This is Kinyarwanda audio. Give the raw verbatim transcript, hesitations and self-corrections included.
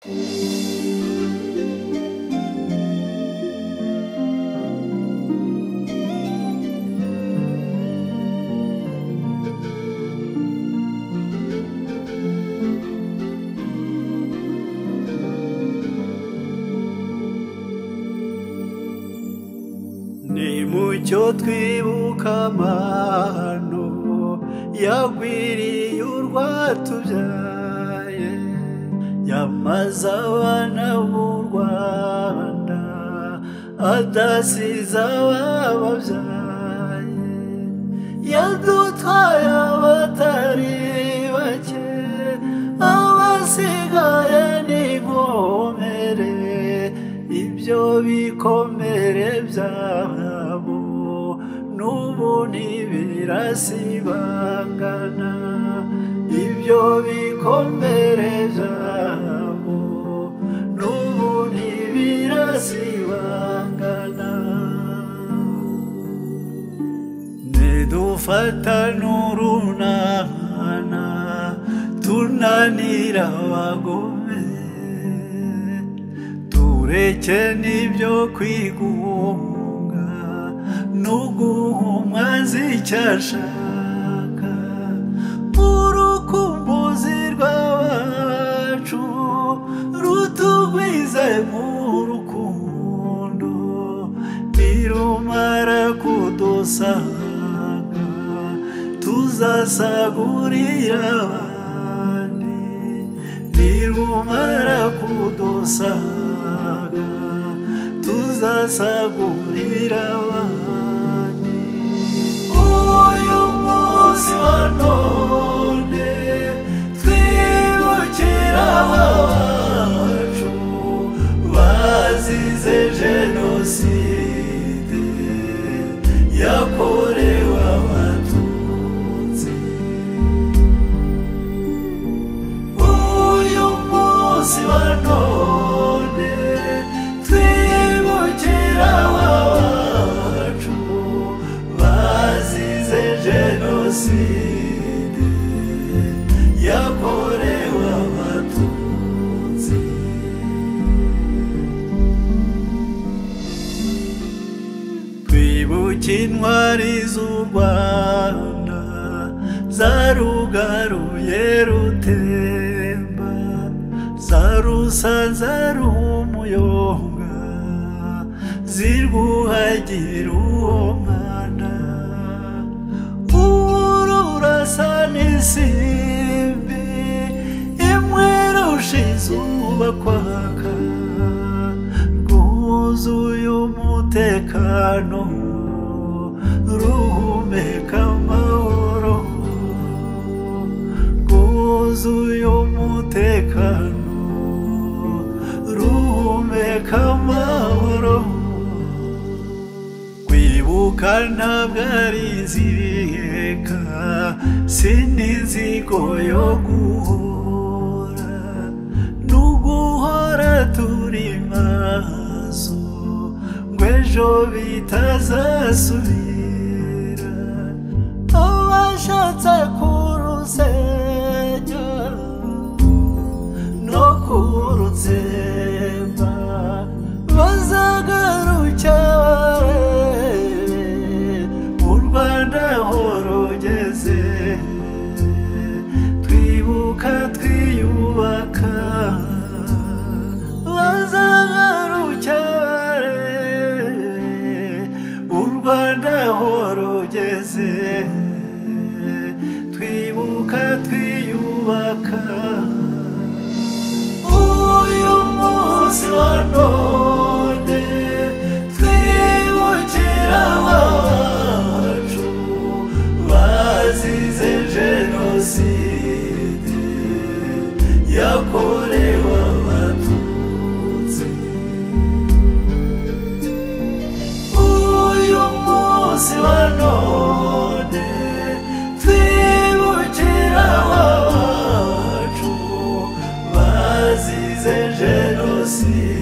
Nimucyo twibuka amahano yagwiriye urwatubyaye, yamaze abana b'u Rwanda adasize abababyaye, yadutwaye abatari bake, abasigaye n'inkomere, ibyo bikomere byabo n'ubu ntibirasibangana, ibyo bikomere byabo n'ubu ntibirasibangana. Nidufatane urunana tunanira abagome, tureke n'ibyo kwigunga n'uguha umwanzi icyo ashaka, urukumbuzi rw'abacu rutugwize mu rukundo, nirumara kudusanga tuzasagurira abandi, nirumara kudusanga tuzasagurira abandi. Uyu munsi wa none twibukira abacu bazize jenoside yakorewe abatutsi. Uyu munsi wa none twibukira abacu bazize jenoside yakorewe abatutsi. Twibuke intwari z'u Rwanda zarugaruye rutemba, zarusanze ari umuyonga, zirwuhagira uwo mwanda, ururasa n'isimbi imwe irusha izuba kwaka, rwuzuye umutekano ruhumeka amahoro, rwuzuye umutekano ruhumeka amahoro. Kwibuka ntabwo ari inzika, si n'inzigo yo guhora, n'uguhora turi maso ngo ejo bitazasubira, abashatse kurusenya no kurutsemba bazagaruka u Rwanda aho rugeze. Twibuka twiyubaka bazagaruka u Rwanda aho rugeze. Twibuka twiyubaka. Uyu munsi wa none twibukira abacu bazize jenoside yakorewe abatutsi. Uyu munsi wa none twibukira abacu bazize jenoside